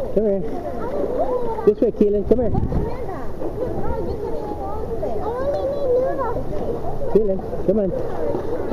Come here. This way, Keelan. Come here. Keelan, come on.